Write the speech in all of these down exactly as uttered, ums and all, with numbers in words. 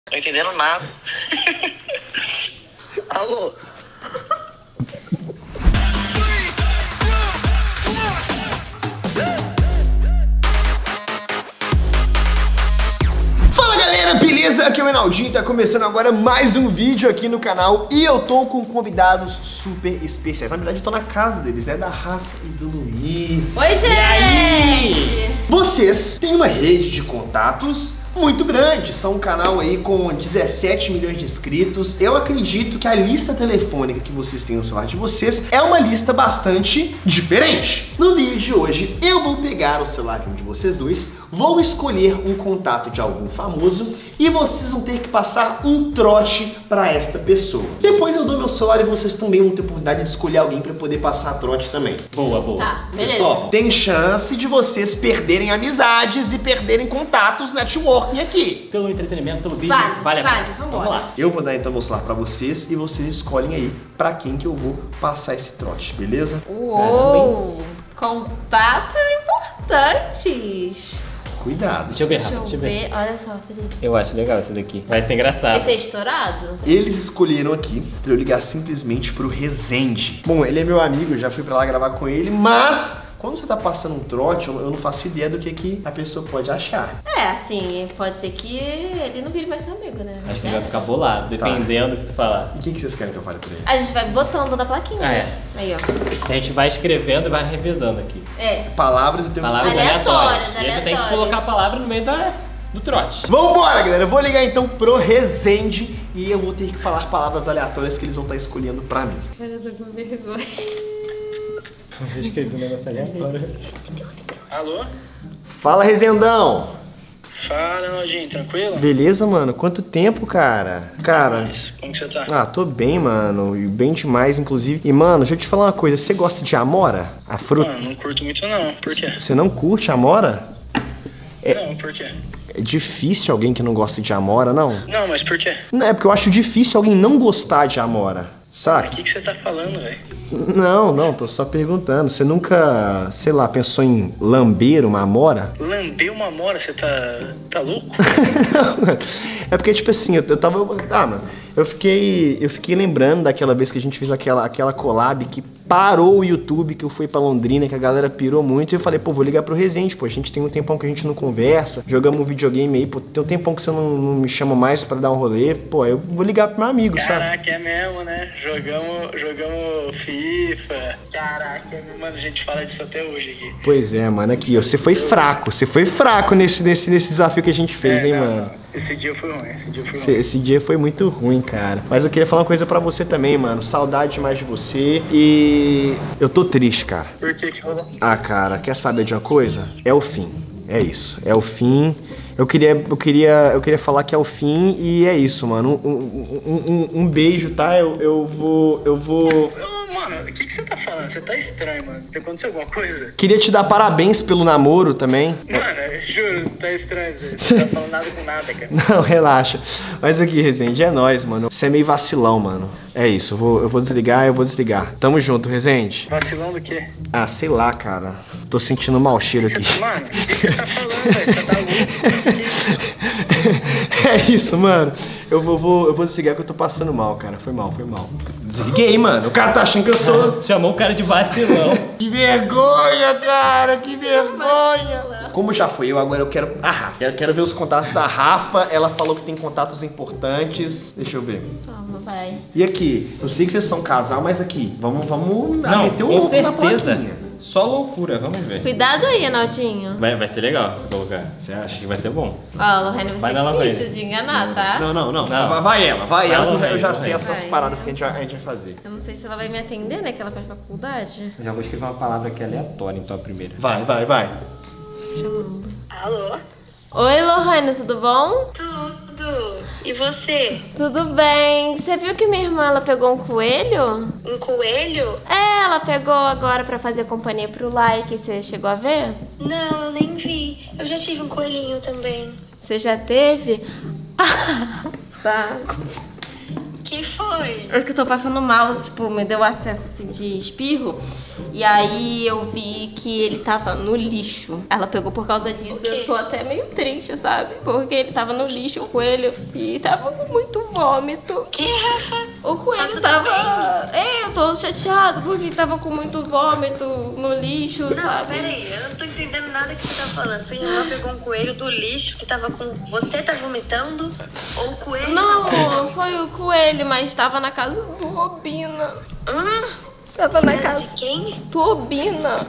Não tô entendendo nada. Alô? Fala galera, beleza? Aqui é o Enaldinho, tá começando agora mais um vídeo aqui no canal e eu tô com convidados super especiais. Na verdade eu tô na casa deles, é da Rafa e do Luiz. Oi, gente! Vocês têm uma rede de contatos muito grande, são um canal aí com dezessete milhões de inscritos. Eu acredito que a lista telefônica que vocês têm no celular de vocês é uma lista bastante diferente. No vídeo de hoje eu vou pegar o celular de um de vocês dois, vou escolher um contato de algum famoso e vocês vão ter que passar um trote para esta pessoa. Depois eu dou meu celular e vocês também vão ter a oportunidade de escolher alguém para poder passar trote também. Boa, boa. Tá, beleza. Stop. Tem chance de vocês perderem amizades e perderem contatos, networking aqui. Pelo entretenimento, pelo vídeo, Vale, vale a vale, pena. vambora. Vamos lá. Eu vou dar então meu celular pra vocês e vocês escolhem aí pra quem que eu vou passar esse trote, beleza? Uou! Contatos importantes. Cuidado. Deixa eu ver Deixa rápido, eu deixa eu ver. ver. Olha só, Felipe. Eu acho legal esse daqui. Vai ser engraçado. Esse é estourado? Eles escolheram aqui pra eu ligar simplesmente pro Rezende. Bom, ele é meu amigo, eu já fui pra lá gravar com ele, mas quando você tá passando um trote, eu não faço ideia do que, que a pessoa pode achar. É, assim, pode ser que ele não vire mais seu amigo, né? Acho que ele vai ficar bolado, dependendo do que tu falar. E o que, que vocês querem que eu fale pra ele? A gente vai botando na plaquinha. Ah, é. né? Aí, ó. A gente vai escrevendo e vai revisando aqui. É. Palavras e tempo. Palavras Aleatórias, aleatórias. E aí tu tem que aleatórias. colocar a palavra no meio da, do trote. Vambora, galera. Eu vou ligar então pro Rezende e eu vou ter que falar palavras aleatórias que eles vão estar escolhendo pra mim. Cara, eu tô com vergonha. Eu escrevi um negócio aleatório. Alô? Fala, Rezendão. Fala, Naldinho, tranquilo? Beleza, mano? Quanto tempo, cara? Cara... Mas, como que você tá? Ah, tô bem, mano. E bem demais, inclusive. E, mano, deixa eu te falar uma coisa. Você gosta de amora? A fruta? Mano, não curto muito não. Por quê? Você não curte amora? É- Não, por quê? É difícil alguém que não gosta de amora, não? Não, mas por quê? Não, é porque eu acho difícil alguém não gostar de amora. O Saca? que, que você tá falando, velho? Não, não, tô só perguntando. Você nunca, sei lá, pensou em lamber uma amora? Lamber uma mora, você tá... tá louco? É porque, tipo assim, eu, eu tava... Ah, mano, eu fiquei, eu fiquei lembrando daquela vez que a gente fez aquela, aquela collab que parou o YouTube, que eu fui pra Londrina, que a galera pirou muito. E eu falei, pô, vou ligar pro Rezende, pô, a gente tem um tempão que a gente não conversa, jogamos um videogame aí, pô, tem um tempão que você não, não me chama mais pra dar um rolê, pô, eu vou ligar pro meu amigo, sabe? Caraca, é mesmo, né? Jogamos, jogamos FIFA. Caraca, mano, a gente fala disso até hoje aqui. Pois é, mano, aqui, ó, você foi fraco, você foi fraco nesse, nesse, nesse desafio que a gente fez, É, hein, não, mano? não. Esse dia foi ruim, esse dia foi Esse, ruim. esse dia foi muito ruim, cara. Mas eu queria falar uma coisa pra você também, mano. Saudade demais de você. E eu tô triste, cara. Por que que rolou? Ah, cara, quer saber de uma coisa? É o fim. É isso. É o fim. Eu queria, eu queria, eu queria falar que é o fim e é isso, mano. Um, um, um, um beijo, tá? Eu, eu vou, eu vou. Ô, mano, o que que você tá falando? Você tá estranho, mano. Tem acontecido alguma coisa? Queria te dar parabéns pelo namoro também. Mano, juro, tá estranho. Você Você tá falando nada com nada, cara. Não, relaxa. Mas aqui, Rezende, é nóis, mano. Você é meio vacilão, mano. É isso, eu vou, eu vou desligar, eu vou desligar. Tamo junto, Rezende. Vacilão do quê? Ah, sei lá, cara. Tô sentindo mau cheiro aqui. Você- Mano, o que que você tá falando, velho? Você tá louco? Que isso? É isso, mano. Eu vou, vou, eu vou desligar que eu tô passando mal, cara. Foi mal, foi mal. Desliguei, mano. O cara tá achando que eu sou... Chamou o cara de vacilão. Que vergonha, cara. Que vergonha. Como já foi eu, agora eu quero a Rafa. Eu quero ver os contatos da Rafa. Ela falou que tem contatos importantes. Deixa eu ver. Toma, vai. E aqui? Eu sei que vocês são casal, mas aqui, vamos, vamos Não, meter o com louco na certeza. plaquinha. Só loucura, vamos ver. Cuidado aí, Naldinho. Vai, vai ser legal se colocar. Você acha? Acho que vai ser bom. Ó, Lohane, Vai vai ser lá, difícil Lohane. de enganar, tá? Não, não, não. Não. Vai, vai ela, vai Vai, ela, que eu já- Lohane, eu já sei Lohane. essas Vai. paradas que a gente, vai, a gente vai fazer. Eu não sei se ela vai me atender, né? Que ela faz faculdade. Eu já vou escrever uma palavra aqui aleatória, então a primeira. Vai, vai, vai. Chamando. Alô? Oi, Lohane, tudo bom? Tudo. E você? Tudo bem. Você viu que minha irmã ela pegou um coelho? Um coelho? É, ela pegou agora pra fazer companhia pro Like. Você chegou a ver? Não, eu nem vi. Eu já tive um coelhinho também. Você já teve? Tá. Que foi? É que eu tô passando mal, tipo, me deu acesso assim de espirro. E aí eu vi que ele tava no lixo. Ela pegou por causa disso. Eu tô até meio triste, sabe? Porque ele tava no lixo, o coelho, e tava com muito vômito. Que, Rafa? O coelho tava. É, eu tô chateado porque ele tava com muito vômito no lixo, Não, sabe? peraí, eu não tô entendendo nada que você tá falando. Sua irmã pegou um coelho do lixo que tava com... Você tá vomitando? Ou o coelho... Não, foi o coelho, mas tava na casa do Robina. Hã? Tava na Casa casa de quem? do Robina.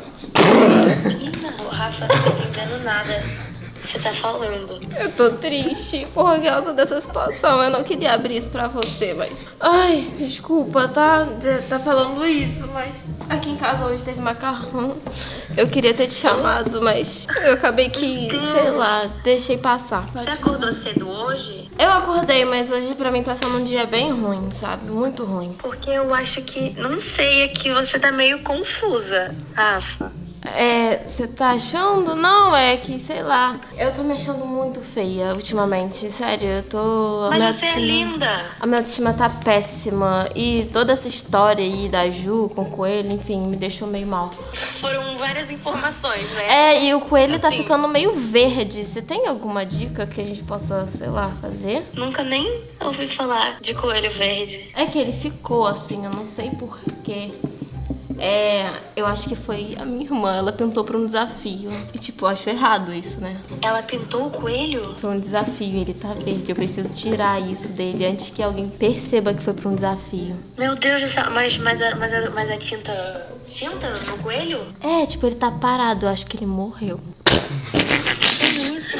Não, Rafa, não tô entendendo nada que você tá falando. Eu tô triste por causa dessa situação. Eu não queria abrir isso pra você, mas... Ai, desculpa, tá? Tá falando isso, mas... Aqui em casa hoje teve macarrão. Eu queria ter te chamado, mas... Eu acabei que, sei lá, deixei passar. Você acordou cedo hoje? Eu acordei, mas hoje pra mim tá sendo um dia bem ruim, sabe? Muito ruim. Porque eu acho que... Não sei, é que você tá meio confusa, Rafa. É, você tá achando? Não, é que, sei lá. Eu tô me achando muito feia ultimamente, sério. Eu tô... a minha Mas você é autoestima- linda. A minha autoestima tá péssima. E toda essa história aí da Ju com o coelho, enfim, me deixou meio mal. Foram várias informações, né? É, e o coelho tá Assim. ficando meio verde. Você tem alguma dica que a gente possa, sei lá, fazer? Nunca nem ouvi falar de coelho verde. É que ele ficou assim, eu não sei porquê. É, eu acho que foi a minha irmã, ela pintou pra um desafio. E tipo, eu acho errado isso, né? Ela pintou o coelho? Foi um desafio, ele tá verde. Eu preciso tirar isso dele antes que alguém perceba que foi pra um desafio. Meu Deus do céu, mas, mas, a- mas, a- mas a tinta... Tinta no coelho? É, tipo, ele tá parado, eu acho que ele morreu. Que isso?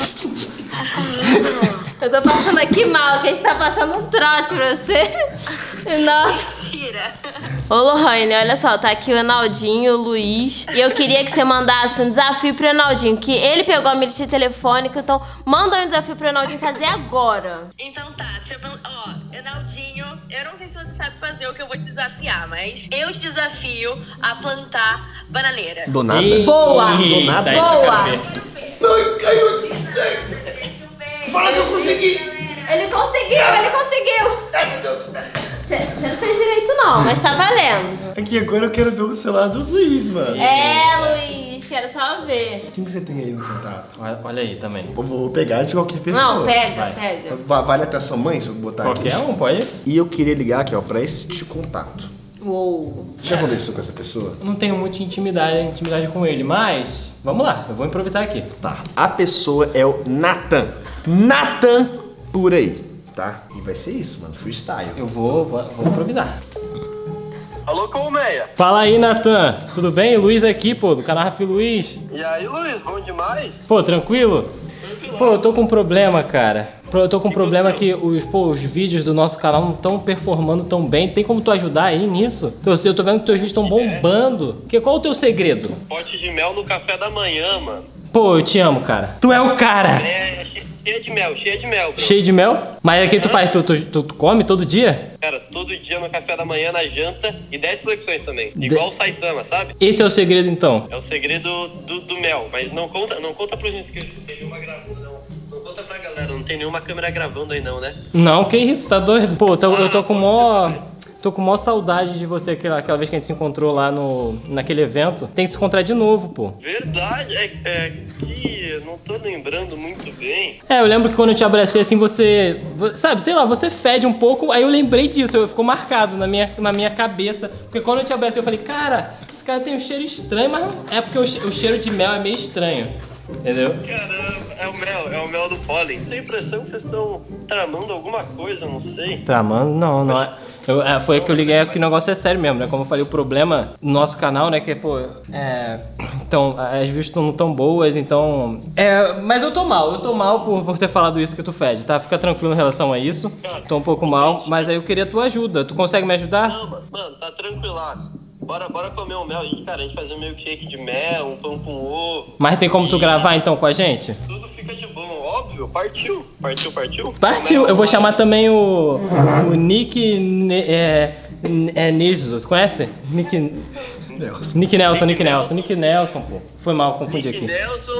Rafael. Eu tô passando aqui mal, que a gente tá passando um trote pra você. Nossa. Mentira. Ô, Lohane, olha só, tá aqui o Enaldinho, o Luiz. E eu queria que você mandasse um desafio pro Enaldinho, que ele pegou a minha lista telefônica, então manda um desafio pro Enaldinho fazer agora. Então tá, deixa eu perguntar. Ó, Enaldinho, eu não sei se você sabe fazer o que eu vou te desafiar, mas eu te desafio a plantar bananeira. Do nada. Eita, Boa! Do nada. isso eu Boa! quero ver. Ai, caiu. Fala que eu consegui. Ele conseguiu, ele conseguiu! Ai, meu Deus. Você não fez direito não, mas tá valendo. Aqui, agora eu quero ver o celular do Luiz, mano. É, Luiz, quero só ver. Quem que você tem aí no contato? Olha olha aí também. Eu vou pegar de qualquer pessoa. Não, pega, Vai. pega. Va- Vale até a sua mãe se eu botar Qualquer aqui? um, pode? E eu queria ligar aqui, ó, pra este contato. Uou. Você já conversou com essa pessoa? Eu não tenho muita intimidade, intimidade com ele, mas vamos lá, eu vou improvisar aqui. Tá. A pessoa é o Nathan. Nathan por aí, tá? E vai ser isso, mano. Freestyle. Eu vou, vou, vou improvisar. Alô, Colmeia. Fala aí, Natan. Tudo bem? Luiz aqui, pô, do canal Rafi Luiz. E aí, Luiz, bom demais? Pô, tranquilo? Pô, eu tô com um problema, cara. Pô, Eu tô com um problema que os, pô, os vídeos do nosso canal não estão performando tão bem. Tem como tu ajudar aí nisso? Então, eu tô vendo que teus vídeos estão bombando. Que, qual é o teu segredo? Pote de mel no café da manhã, mano. Pô, eu te amo, cara. Tu é o cara. É, che- cheia de mel, cheia de mel, bro. Cheio de mel? Mas o que tu faz? Tu, tu, tu, tu come todo dia? Cara, todo dia no café da manhã, na janta e dez flexões também. Igual o Saitama, sabe? Esse é o segredo, então. É o segredo do, do mel, mas não conta, não conta pros inscritos, não tem nenhuma gravando, não. Não conta pra galera, não tem nenhuma câmera gravando aí não, né? Não, que isso, tá doido? Pô, eu tô, eu tô com mó... Tô com mó saudade de você aquela, aquela vez que a gente se encontrou lá no, naquele evento. Tem que se encontrar de novo, pô. Verdade, é, é que eu não tô lembrando muito bem. É, eu lembro que quando eu te abracei assim, você... vo- Sabe, sei lá, você fede um pouco. Aí eu lembrei disso, eu, ficou marcado na minha, na minha cabeça. Porque quando eu te abracei, eu falei, cara, esse cara tem um cheiro estranho. Mas não- é porque o, che- o cheiro de mel é meio estranho. Entendeu? Caramba, é o mel, é o mel do pólen. Tenho a impressão que vocês estão tramando alguma coisa, não sei. Tramando, não, não é. Eu, é, foi que eu liguei que o negócio é sério mesmo, né? Como eu falei, o problema no nosso canal, né? Que, pô, é. Então, as views não tão boas, então. É. Mas eu tô mal, eu tô mal por, por ter falado isso que tu fede, tá? Fica tranquilo em relação a isso. Tô um pouco mal, mas aí eu queria a tua ajuda. Tu consegue me ajudar? Não, mano, mano, tá tranquilaço. Bora, bora comer um mel. A gente, cara, a gente fazer um milkshake de mel, um pão com ovo. Mas tem como tu gravar então com a gente? Tudo fica de bom, óbvio. Partiu. Partiu, partiu? Partiu! Eu vou chamar também o. O Nick. Ne- É. É Nizos, conhece? Nick. Nelson. Nick Nelson, Nick Nelson, Nick Nelson, pô. Foi mal, confundi Nick aqui. Nelson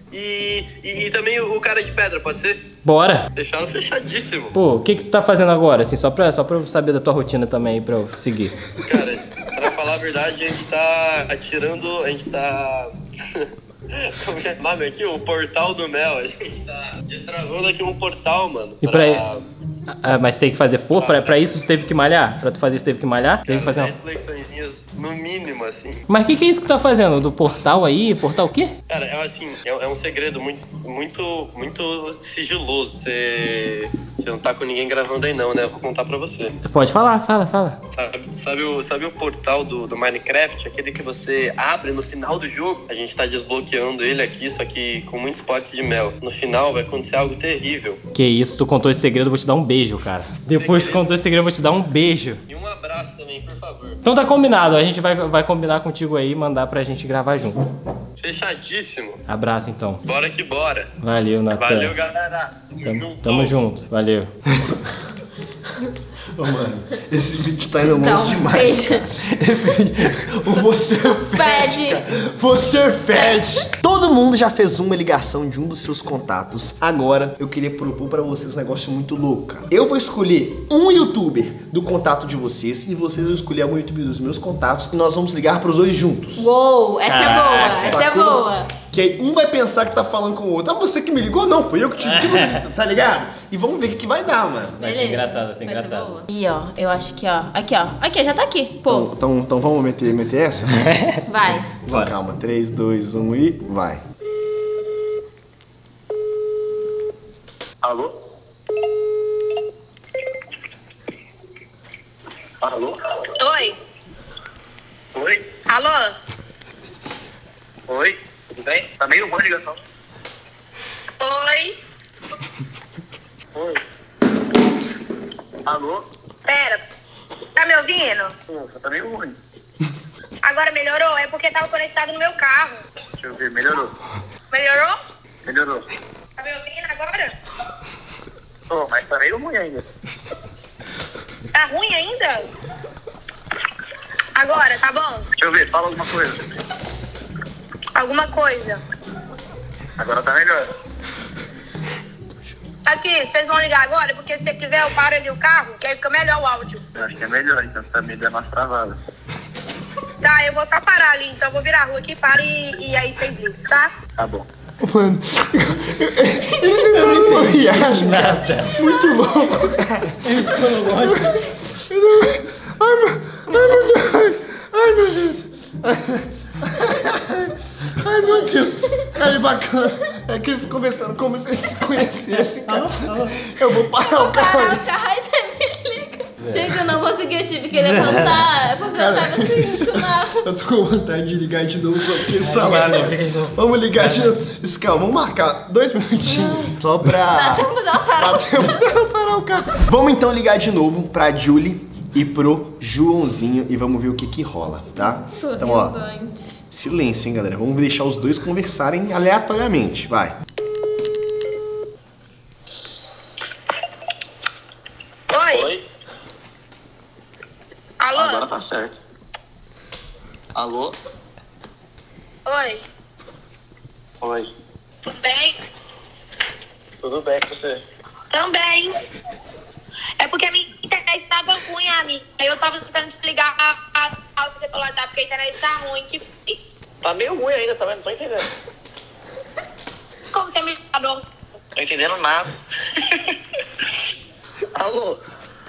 e, e, e também o cara de pedra, pode ser? Bora. Fechado, fechadíssimo. Pô, o que que tu tá fazendo agora, assim, só pra, só pra eu saber da tua rotina também, pra eu seguir. Cara, pra falar a verdade, a gente tá atirando, a gente tá... Como é o nome aqui? O portal do mel. A gente tá destravando aqui um portal, mano. E pra... pra... Ah, mas tem que fazer for? Pra, pra isso tu teve que malhar? Pra tu fazer isso teve que malhar? Teve que fazer uma... flexõezinhas no mínimo, assim. Mas o que que é isso que tu tá fazendo? Do portal aí? Portal o quê? Cara, é assim, é, é um segredo muito, muito, muito sigiloso. Você, você não tá com ninguém gravando aí não, né? Eu vou contar pra você. Pode falar, fala, fala. Sabe, sabe, o, sabe o portal do, do Minecraft? Aquele que você abre no final do jogo? A gente tá desbloqueando ele aqui, só que com muitos potes de mel. No final vai acontecer algo terrível. Que isso, tu contou esse segredo, eu vou te dar um beijo, cara. Depois que tu contou esse segredo, eu vou te dar um beijo. E um abraço também, por favor. Então tá combinado, a gente vai, vai combinar contigo aí e mandar pra gente gravar junto. Fechadíssimo. Abraço então. Bora que bora. Valeu, Natan. Valeu, galera. Tamo Tamo, junto. tamo junto, valeu. Ô, mano, esse vídeo tá indo Dá longe um demais, beijo. cara. Esse vídeo... O você fede, cara. Você fede. Todo mundo já fez uma ligação de um dos seus contatos. Agora, eu queria propor pra vocês um negócio muito louco, cara. Eu vou escolher um youtuber do contato de vocês e vocês vão escolher algum youtuber dos meus contatos e nós vamos ligar pros dois juntos. Uou, essa Caraca, é boa, essa é sacou? boa. Que aí um vai pensar que tá falando com o outro. Ah, você que me ligou? Não, foi eu que te liguei, tá ligado? E vamos ver o que, que vai dar, mano. Vai ser engraçado, vai ser engraçado. E ó, eu acho que ó, aqui ó, aqui já tá aqui, pô. Então, então, então vamos meter, meter essa? Vai. Então, Bora. calma, três, dois, um e vai. Alô? Alô? Oi. Oi? Alô? Oi? Tudo bem? Tá meio ruim a ligação. Oi. Oi? Alô? Pera. Tá me ouvindo? Nossa, tá meio ruim. Agora melhorou? É porque tava conectado no meu carro. Deixa eu ver, melhorou. Melhorou? Melhorou. Tá me ouvindo agora? Ô, mas tá meio ruim ainda. Tá ruim ainda? Agora, tá bom? Deixa eu ver, fala alguma coisa. Alguma coisa. Agora tá melhor. Aqui, vocês vão ligar agora? Porque se você quiser eu paro ali o carro, que aí fica melhor o áudio. Eu acho que é melhor, então você tá me dando umas travadas. Tá, eu vou só parar ali, então eu vou virar a rua aqui, para e, e aí vocês ligam, tá? Tá bom. Mano, eles entraram numa viagem, cara. Muito louco, cara. Eu não gosto. Eu não- Ai, meu, ai, meu Deus. Ai, meu Deus. Ai, meu Deus. Cara, é bacana. É que eles conversando como se eles se conhecessem, cara. Eu vou parar o carro. Parar o carro e você me liga. Gente, eu não consegui, eu tive que levantar. É porque eu tava sem muito nada. Eu tô com vontade de ligar de novo só porque eles falaram. Vamos ligar de novo. Isso, calma, vamos marcar dois minutinhos. Só pra... Dá tempo de eu parar. Dá tempo de eu parar o carro. Vamos então ligar de novo pra Julie e pro Joãozinho e vamos ver o que que rola, tá? Então, ó, silêncio, hein, galera. Vamos deixar os dois conversarem aleatoriamente. Vai. Oi? Oi? Alô? Agora tá certo. Alô? Oi? Oi. Tudo bem? Tudo bem com você? Também. É porque a minha internet tava ruim, amiga. Aí eu tava tentando te ligar a você pelo WhatsApp porque a internet tá ruim. Que foi? Tá meio ruim ainda, tá vendo? Não tô entendendo. Como você me ligou? Tô entendendo nada. Alô?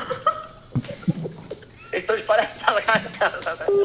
Eles estão de palhaçada, cara.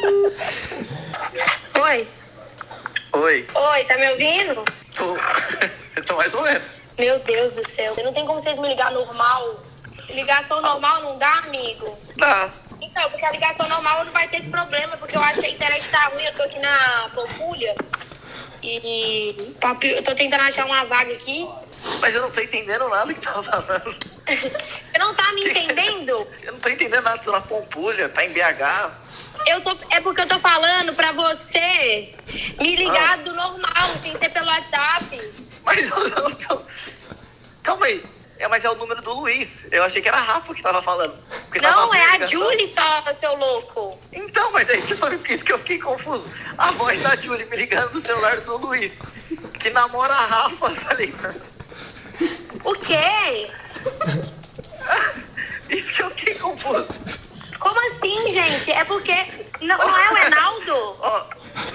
Oi? Oi. Oi, tá me ouvindo? Tô... Eu tô mais ou menos. Meu Deus do céu. Não tem como vocês me ligar normal. Ligação normal não dá, amigo? Tá. Então, porque a ligação normal não vai ter esse problema, porque eu acho que a internet tá ruim. Eu tô aqui na Pampulha e eu tô tentando achar uma vaga aqui. Mas eu não tô entendendo nada que tá falando. Você não tá me entendendo? Eu não tô entendendo nada, tô na Pampulha, tá em B H. Eu tô, é porque eu tô falando pra você me ligar do normal, sem ser pelo WhatsApp. Mas eu não tô... Calma aí. É, mas é o número do Luiz. Eu achei que era a Rafa que tava falando. Porque tava Não, ruim é a ligação. Julie só, seu louco. Então, mas é isso que eu, isso que eu fiquei confuso. A voz da Julie me ligando do celular do Luiz. que namora a Rafa, falei. O quê? Isso que eu fiquei confuso. Como assim, gente? É porque... Não, não é o Enaldo? Ó.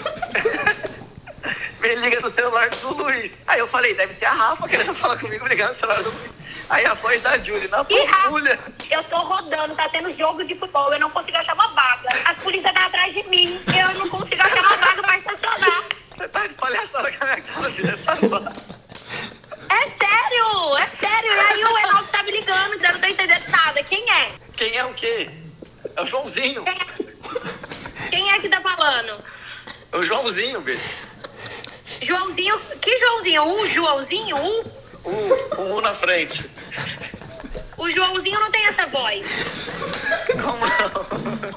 Me liga no celular do Luiz. Aí eu falei, deve ser a Rafa querendo falar comigo, ligando no celular do Luiz. Aí a voz da Júlia, na Ih, Rafa, pampulha. eu tô rodando, tá tendo jogo de futebol, eu não consigo achar uma vaga. A polícia tá atrás de mim, eu não consigo achar uma vaga pra estacionar. Você tá de palhaçada com a minha cara, de essa. É sério, é sério. E aí o Enaldo tá me ligando, eu não tô entendendo nada. Quem é? Quem é o quê? É o Joãozinho. Quem é, Quem é que tá falando? É o Joãozinho, besta. Joãozinho, que Joãozinho? Um Joãozinho? Um? Um, com um na frente. O Joãozinho não tem essa voz. Como não?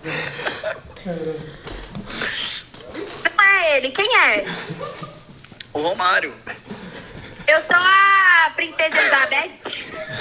Não é ele, quem é? O Romário. Eu sou a Princesa Elizabeth.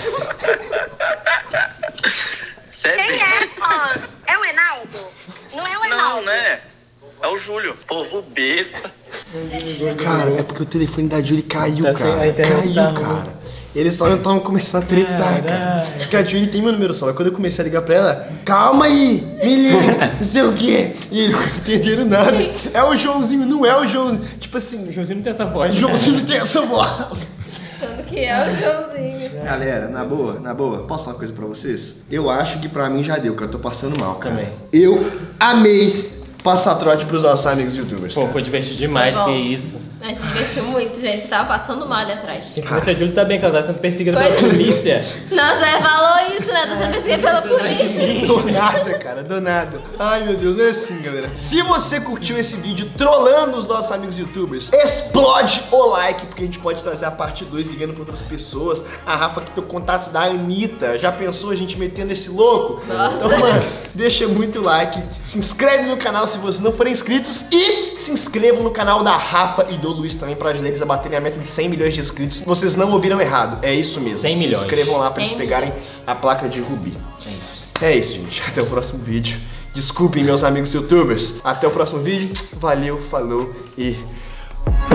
Sério? Quem é, mano? É o Enaldo? Não é o Enaldo? Não, né? É o Júlio. Povo besta. Cara, é porque o telefone da Julie caiu, Tá sem- a cara. internet Caiu, tá ruim. cara. Eles só não estavam começando a tretar, cara. Porque a Julie tem meu número só. Mas quando eu comecei a ligar pra ela, calma aí, me liga, não sei o quê. E eles não entenderam nada. É o Joãozinho, não é o Joãozinho. Tipo assim, O Joãozinho não tem essa voz. o Joãozinho não tem essa voz. Sendo que é o Joãozinho. Galera, na boa, na boa, posso falar uma coisa pra vocês? Eu acho que pra mim já deu, cara. Eu tô passando mal, cara. Também. Eu amei passar trote pros nossos amigos youtubers. Pô, foi divertido demais, Bom. que isso. A gente se divertiu muito, gente. Você tava passando mal ali atrás. Tem que ver se a Júlia tá bem, que ela tá sendo perseguida Pois- pela polícia. Nossa, é, falou isso, né? Tá sendo perseguida pela polícia. Do nada, cara, do nada. Ai, meu Deus, não é assim, galera. Se você curtiu esse vídeo trollando os nossos amigos youtubers, explode o like, porque a gente pode trazer a parte dois ligando pra outras pessoas. A Rafa que tem o contato da Anitta. Já pensou a gente metendo esse louco? Nossa. Então, mano, deixa muito like. Se inscreve no canal se vocês não forem inscritos. E se inscrevam no canal da Rafa e do Luiz também pra ajudar eles a baterem a meta de cem milhões de inscritos. Vocês não ouviram errado, é isso mesmo. cem milhões. Se inscrevam lá pra eles cem pegarem a placa de Rubi. É isso. É isso, gente. Até o próximo vídeo. Desculpem, meus amigos youtubers. Até o próximo vídeo. Valeu, falou e...